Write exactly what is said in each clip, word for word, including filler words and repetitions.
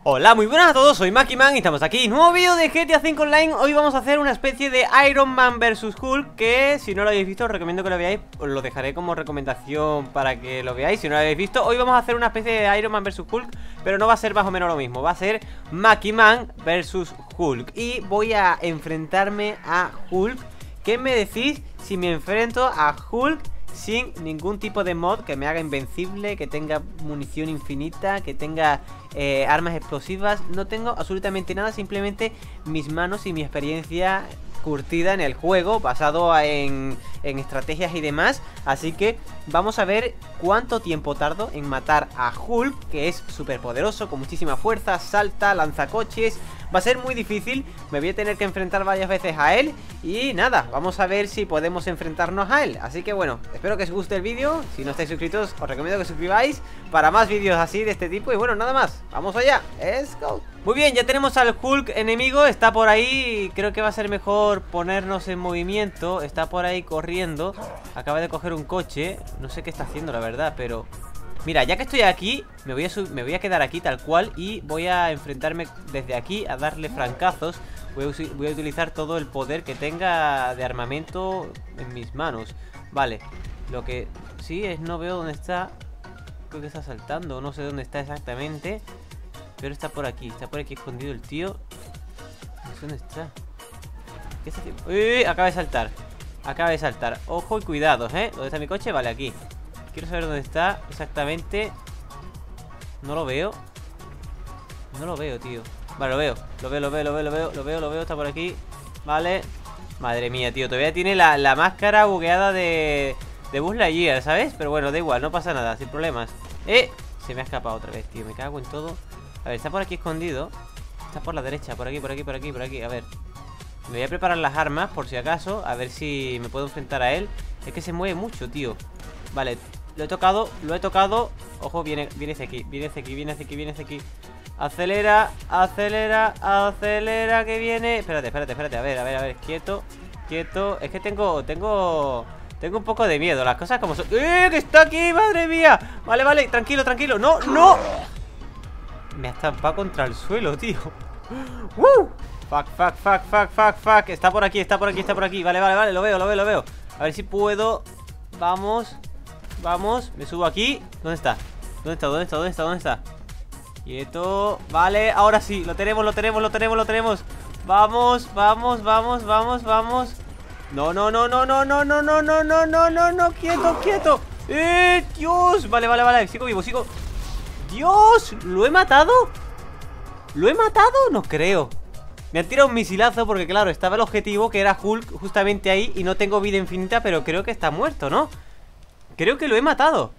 Hola, muy buenas a todos, soy Makiman y estamos aquí, nuevo vídeo de G T A cinco Online. Hoy vamos a hacer una especie de Iron Man versus Hulk, que si no lo habéis visto os recomiendo que lo veáis. Os lo dejaré como recomendación para que lo veáis si no lo habéis visto. Hoy vamos a hacer una especie de Iron Man versus Hulk, pero no va a ser más o menos lo mismo. Va a ser Makiman versus Hulk. Y voy a enfrentarme a Hulk. ¿Qué me decís si me enfrento a Hulk sin ningún tipo de mod que me haga invencible, que tenga munición infinita, que tenga eh, armas explosivas? No tengo absolutamente nada, simplemente mis manos y mi experiencia curtida en el juego, basado en, en estrategias y demás. Así que vamos a ver cuánto tiempo tardo en matar a Hulk, que es súper poderoso, con muchísima fuerza, salta, lanza coches. Va a ser muy difícil, me voy a tener que enfrentar varias veces a él. Y nada, vamos a ver si podemos enfrentarnos a él. Así que bueno, espero que os guste el vídeo. Si no estáis suscritos, os recomiendo que os suscribáis para más vídeos así de este tipo. Y bueno, nada más, vamos allá, let's go. Muy bien, ya tenemos al Hulk enemigo, está por ahí. Creo que va a ser mejor ponernos en movimiento. Está por ahí corriendo, acaba de coger un coche. No sé qué está haciendo la verdad, pero... mira, ya que estoy aquí, me voy, a me voy a quedar aquí tal cual y voy a enfrentarme desde aquí a darle francazos. Voy a, voy a utilizar todo el poder que tenga de armamento en mis manos. Vale, lo que sí es no veo dónde está. Creo que está saltando, no sé dónde está exactamente, pero está por aquí, está por aquí escondido el tío. No sé dónde está. ¿Qué está haciendo? ¡Uy! Acaba de saltar, acaba de saltar. Ojo y cuidados, ¿eh? ¿Dónde está mi coche? Vale, aquí. Quiero saber dónde está exactamente. No lo veo. No lo veo, tío. Vale, lo veo. Lo veo, lo veo, lo veo, lo veo, lo veo, lo veo. Está por aquí. Vale. Madre mía, tío. Todavía tiene la, la máscara bugueada de, de Buzz Lightyear, ¿sabes? Pero bueno, da igual, no pasa nada, sin problemas. ¡Eh! Se me ha escapado otra vez, tío. Me cago en todo. A ver, está por aquí escondido. Está por la derecha, por aquí, por aquí, por aquí, por aquí. A ver. Me voy a preparar las armas, por si acaso. A ver si me puedo enfrentar a él. Es que se mueve mucho, tío. Vale, lo he tocado, lo he tocado. Ojo, viene, viene hacia aquí, viene hacia aquí, viene hacia aquí, viene hacia aquí. Acelera, acelera, acelera, que viene. Espérate, espérate, espérate, a ver, a ver, a ver, quieto, quieto. Es que tengo, tengo, tengo un poco de miedo, las cosas como son. ¡Eh, que está aquí, madre mía! Vale, vale, tranquilo, tranquilo, no, no. Me ha estampado contra el suelo, tío. ¡Woo! Fuck, fuck, fuck, fuck, fuck, fuck. Está por aquí, está por aquí, está por aquí. Vale, vale, vale, lo veo, lo veo, lo veo. A ver si puedo. Vamos. Vamos, me subo aquí. ¿Dónde está? ¿Dónde está? ¿Dónde está? ¿Dónde está? ¿Dónde está? Quieto. Vale, ahora sí, lo tenemos, lo tenemos, lo tenemos, lo tenemos. Vamos, vamos, vamos, vamos, vamos. No, no, no, no, no, no, no, no, no, no, no, no, no, quieto, quieto. ¡Eh, Dios! Vale, vale, vale, sigo vivo, sigo. ¡Dios! ¿Lo he matado? ¿Lo he matado? No creo. Me han tirado un misilazo porque claro, estaba el objetivo que era Hulk justamente ahí y no tengo vida infinita, pero creo que está muerto, ¿no? Creo que lo he matado.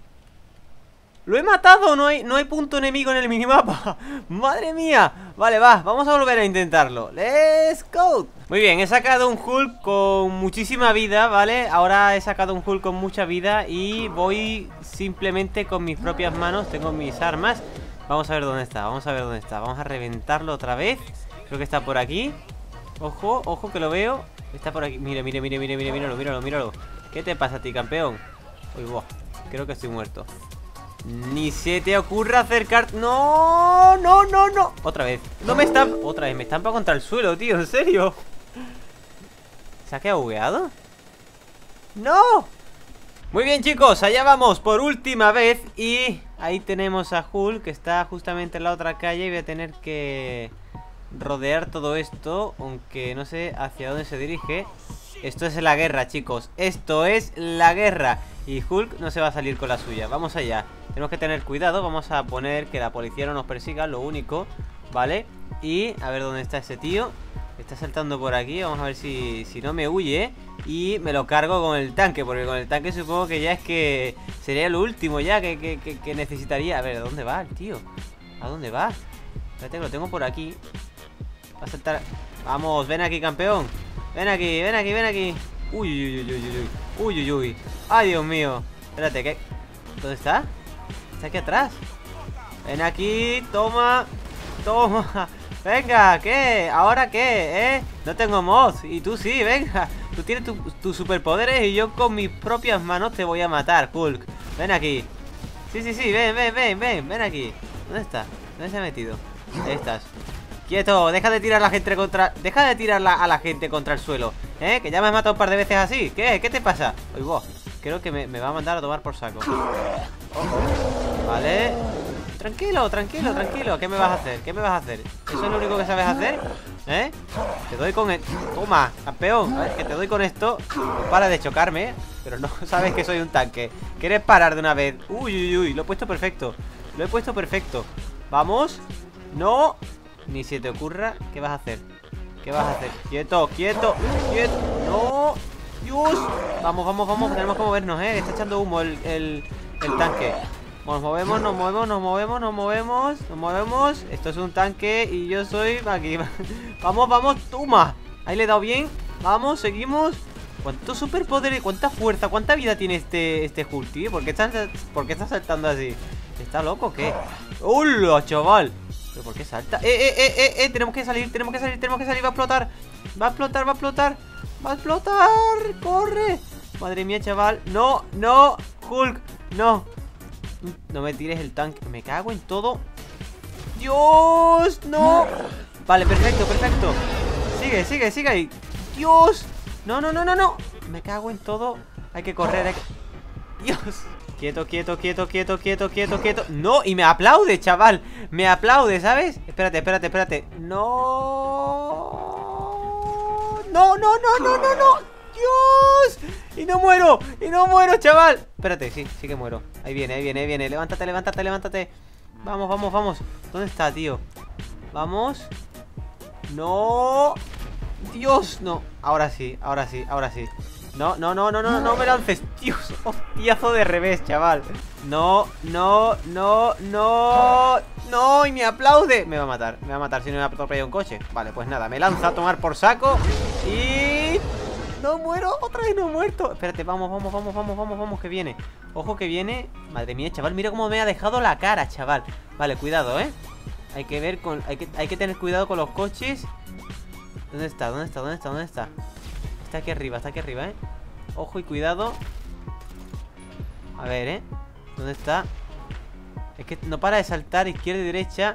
¡Lo he matado! No hay, no hay punto enemigo en el minimapa. ¡Madre mía! Vale, va, vamos a volver a intentarlo. ¡Let's go! Muy bien, he sacado un Hulk con muchísima vida, ¿vale? Ahora he sacado un Hulk con mucha vida y voy simplemente con mis propias manos. Tengo mis armas. Vamos a ver dónde está, vamos a ver dónde está. Vamos a reventarlo otra vez. Creo que está por aquí. Ojo, ojo que lo veo. Está por aquí. Mire, mire, mire, mire, mire, míralo, míralo, míralo. ¿Qué te pasa a ti, campeón? Uy, wow, creo que estoy muerto. Ni se te ocurra acercar. No, no, no, no. Otra vez, no me estampa. Otra vez, me estampa contra el suelo, tío, en serio. ¿Se ha quedado bugueado? ¡No! Muy bien, chicos, allá vamos por última vez. Y ahí tenemos a Hulk, que está justamente en la otra calle. Y voy a tener que rodear todo esto, aunque no sé hacia dónde se dirige. Esto es la guerra, chicos. Esto es la guerra. Y Hulk no se va a salir con la suya. Vamos allá. Tenemos que tener cuidado. Vamos a poner que la policía no nos persiga, lo único, ¿vale? Y a ver dónde está ese tío. Está saltando por aquí. Vamos a ver si, si no me huye. Y me lo cargo con el tanque, porque con el tanque supongo que ya es que sería lo último ya que, que, que, que necesitaría. A ver, ¿a dónde va el tío? ¿A dónde va? Espérate que lo tengo por aquí. Va a saltar. Vamos, ven aquí, campeón. Ven aquí, ven aquí, ven aquí. Uy, uy, uy, uy, uy, uy, uy, uy. Ay, Dios mío. Espérate, ¿qué? ¿Dónde está? Está aquí atrás. Ven aquí, toma. Toma. Venga, ¿qué? ¿Ahora qué? ¿Eh? No tengo mod. Y tú sí, venga. Tú tienes tus tu superpoderes y yo con mis propias manos te voy a matar, Hulk. Ven aquí. Sí, sí, sí, ven, ven, ven, ven, ven aquí. ¿Dónde está? ¿Dónde se ha metido? Ahí estás. Quieto, deja de tirar a la gente contra... Deja de tirar a la gente contra el suelo. ¿Eh? Que ya me has matado un par de veces así. ¿Qué? ¿Qué te pasa? Oye, vos, creo que me, me va a mandar a tomar por saco. Oh. Vale. Tranquilo, tranquilo, tranquilo. ¿Qué me vas a hacer? ¿Qué me vas a hacer? ¿Eso es lo único que sabes hacer? ¿Eh? Te doy con el... Toma, campeón. A ver, que te doy con esto. No para de chocarme, ¿eh? Pero no sabes que soy un tanque. ¿Quieres parar de una vez? Uy, uy, uy. Lo he puesto perfecto. Lo he puesto perfecto. Vamos. No. Ni se te ocurra. ¿Qué vas a hacer? ¿Qué vas a hacer? Quieto, quieto, quieto. No. Dios. Vamos, vamos, vamos. Tenemos que movernos, ¿eh? Está echando humo el, el, el tanque. Nos movemos, nos movemos, nos movemos, nos movemos. Nos movemos. Esto es un tanque y yo soy aquí. Vamos, vamos. Toma. Ahí le he dado bien. Vamos, seguimos. ¿Cuánto superpoder? ¿Cuánta fuerza? ¿Cuánta vida tiene este, este Hulk, tío? ¿Por qué está, por qué está saltando así? ¿Está loco o qué? ¡Hola, chaval! ¿Pero por qué salta? ¡Eh, eh, eh, eh, eh! Tenemos que salir, tenemos que salir, tenemos que salir. Va a explotar. Va a explotar, va a explotar. Va a explotar. ¡Corre! Madre mía, chaval. No, no. Hulk, no. No me tires el tanque. Me cago en todo. ¡Dios! ¡No! Vale, perfecto, perfecto. Sigue, sigue, sigue ahí. ¡Dios! No, no, no, no, no. Me cago en todo. Hay que correr, hay que... Dios. Quieto, quieto, quieto, quieto, quieto, quieto, quieto. No, y me aplaude, chaval. Me aplaude, ¿sabes? Espérate, espérate, espérate. No. No, no, no, no, no, no. Dios. Y no muero, y no muero, chaval. Espérate, sí, sí que muero. Ahí viene, ahí viene, ahí viene. Levántate, levántate, levántate. Vamos, vamos, vamos. ¿Dónde está, tío? Vamos. No. Dios, no. Ahora sí, ahora sí, ahora sí. No, no, no, no, no, no me lances. Dios, hostiazo de revés, chaval. No, no, no, no. No, y me aplaude. Me va a matar, me va a matar si no me ha atropellado un coche. Vale, pues nada, me lanza a tomar por saco. Y... no muero, otra vez no he muerto. Espérate, vamos, vamos, vamos, vamos, vamos, vamos, que viene. Ojo que viene. Madre mía, chaval, mira cómo me ha dejado la cara, chaval. Vale, cuidado, eh. Hay que ver con... Hay que, hay que tener cuidado con los coches. ¿Dónde está? ¿Dónde está? ¿Dónde está? ¿Dónde está? Está aquí arriba, está aquí arriba, eh. Ojo y cuidado. A ver, eh. ¿Dónde está? Es que no para de saltar izquierda y derecha.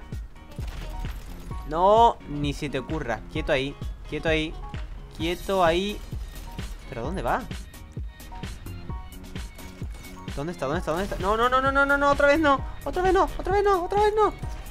No, ni se te ocurra. Quieto ahí, quieto ahí. Quieto ahí. ¿Pero dónde va? ¿Dónde está? ¿Dónde está? ¿Dónde está? No, no, no, no, no, no, no, otra vez no. Otra vez no, otra vez no, otra vez no.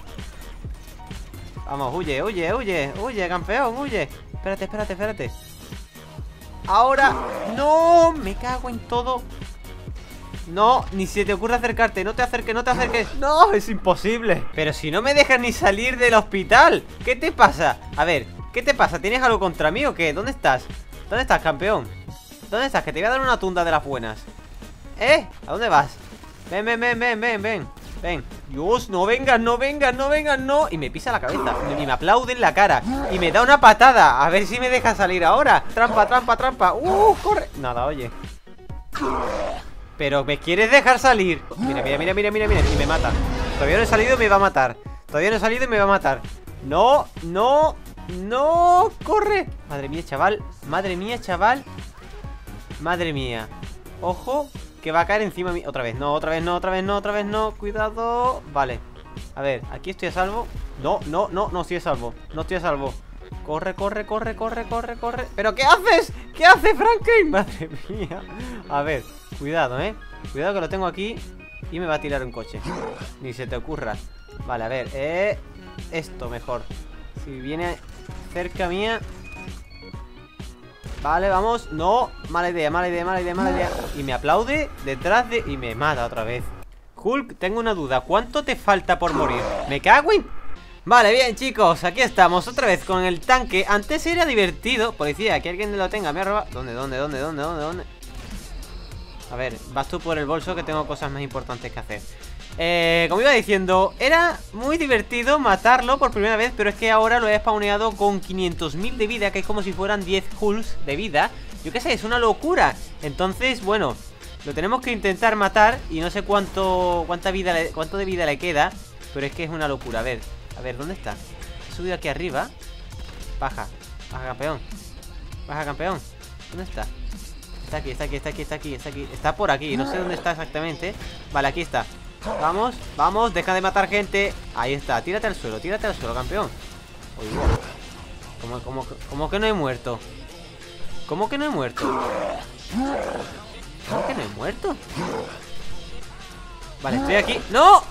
Vamos, huye, huye, huye, huye, campeón, huye. Espérate, espérate, espérate. Ahora, no, me cago en todo. No, ni se te ocurre acercarte. No te acerques, no te acerques. No, es imposible. Pero si no me dejas ni salir del hospital. ¿Qué te pasa? A ver, ¿qué te pasa? ¿Tienes algo contra mí o qué? ¿Dónde estás? ¿Dónde estás, campeón? ¿Dónde estás? Que te voy a dar una tunda de las buenas. ¿Eh? ¿A dónde vas? Ven, ven, ven, ven, ven, ven. Ven. Dios, no vengas, no vengas, no vengas, no. Y me pisa la cabeza. Y me aplaude en la cara. Y me da una patada. A ver si me deja salir ahora. Trampa, trampa, trampa. Uh, corre. Nada, oye. Pero me quieres dejar salir. Mira, mira, mira, mira, mira, mira. Y me mata. Todavía no he salido y me va a matar. Todavía no he salido y me va a matar. No, no, no. Corre. Madre mía, chaval. Madre mía, chaval. Madre mía. Ojo, que va a caer encima de mí. Otra vez, no, otra vez, no, otra vez, no, otra vez, no. Cuidado. Vale. A ver, aquí estoy a salvo. No, no, no, no estoy a salvo. No estoy a salvo. Corre, corre, corre, corre, corre, corre. ¿Pero qué haces? ¿Qué hace Franklin? Madre mía. A ver, cuidado, eh. Cuidado que lo tengo aquí y me va a tirar un coche. Ni se te ocurra. Vale, a ver, eh esto mejor. Si viene cerca mía. Vale, vamos. No, mala idea, mala idea, mala idea, mala idea. Y me aplaude detrás de... y me mata otra vez. Hulk, tengo una duda. ¿Cuánto te falta por morir? Me cago en... Vale, bien, chicos, aquí estamos otra vez con el tanque. Antes era divertido. Policía, que alguien lo tenga. Me ha robado... ¿Dónde, dónde, dónde, dónde, dónde, dónde? A ver, vas tú por el bolso, que tengo cosas más importantes que hacer. Eh, como iba diciendo, era muy divertido matarlo por primera vez, pero es que ahora lo he spawneado con quinientos mil de vida, que es como si fueran diez Hulks de vida. Yo qué sé, es una locura. Entonces, bueno, lo tenemos que intentar matar. Y no sé cuánto cuánta vida le, cuánto de vida le queda, pero es que es una locura. A ver, a ver, ¿dónde está? He subido aquí arriba. Baja, baja, campeón. Baja, campeón. ¿Dónde está? Está aquí, está aquí, está aquí, está aquí, está aquí. Está por aquí, no sé dónde está exactamente. Vale, aquí está. Vamos, vamos, deja de matar gente. Ahí está, tírate al suelo, tírate al suelo, campeón. Uy, wow. ¿Cómo, cómo, cómo que no he muerto? ¿Cómo que no he muerto? ¿Cómo que no he muerto? Vale, estoy aquí. ¡No!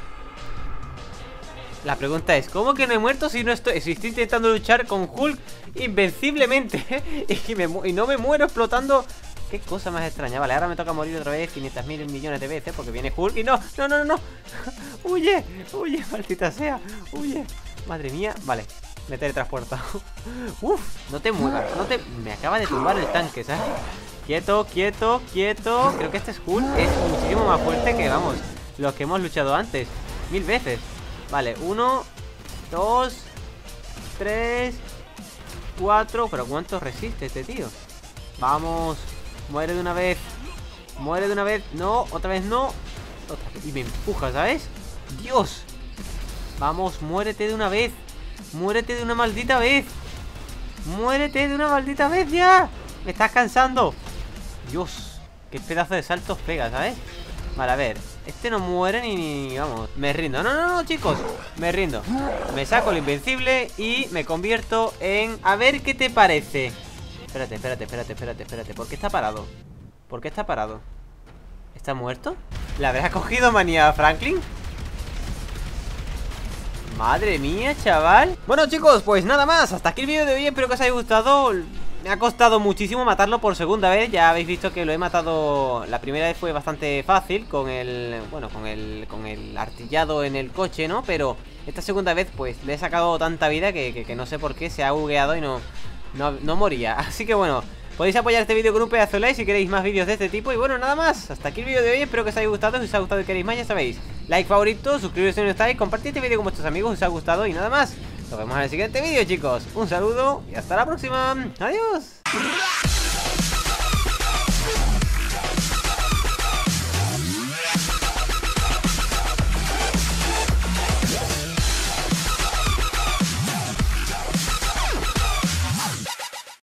La pregunta es, ¿cómo que no he muerto si no estoy, si estoy intentando luchar con Hulk invenciblemente? y, me, y no me muero explotando. Qué cosa más extraña. Vale, ahora me toca morir otra vez quinientos mil millones de veces porque viene Hulk y no, no, no, no, no. Huye, huye, maldita sea. Huye. Madre mía, vale, me he teletransportado. Uf, no te muevas, no te... Me acaba de tumbar el tanque, ¿sabes? Quieto, quieto, quieto. Creo que este Hulk es muchísimo más fuerte que, vamos, los que hemos luchado antes. Mil veces. Vale, uno, dos, tres, cuatro. Pero ¿cuánto resiste este tío? Vamos, muere de una vez. Muere de una vez, no, otra vez no otra vez. Y me empuja, ¿sabes? Dios. Vamos, muérete de una vez. Muérete de una maldita vez. Muérete de una maldita vez ya. Me estás cansando. Dios, qué pedazo de saltos pega, ¿sabes? Vale, a ver, este no muere ni, ni... Vamos, me rindo. No, no, no, chicos, me rindo. Me saco el invencible y me convierto en... A ver qué te parece. Espérate, espérate, espérate, espérate, espérate. ¿Por qué está parado? ¿Por qué está parado? ¿Está muerto? ¿Le habrá cogido manía a Franklin? Madre mía, chaval. Bueno, chicos, pues nada más. Hasta aquí el vídeo de hoy. Espero que os haya gustado. Me ha costado muchísimo matarlo por segunda vez. Ya habéis visto que lo he matado. La primera vez fue bastante fácil con el... Bueno, con el, con el artillado en el coche, ¿no? Pero esta segunda vez, pues, le he sacado tanta vida que, que, que no sé por qué se ha bugueado y no, no, no moría. Así que bueno, podéis apoyar este vídeo con un pedazo de like si queréis más vídeos de este tipo. Y bueno, nada más. Hasta aquí el vídeo de hoy. Espero que os haya gustado. Si os ha gustado y queréis más, ya sabéis. Like, favorito, suscribiros si no estáis. Compartid este vídeo con vuestros amigos si os ha gustado. Y nada más. Nos vemos en el siguiente vídeo, chicos. Un saludo y hasta la próxima. Adiós.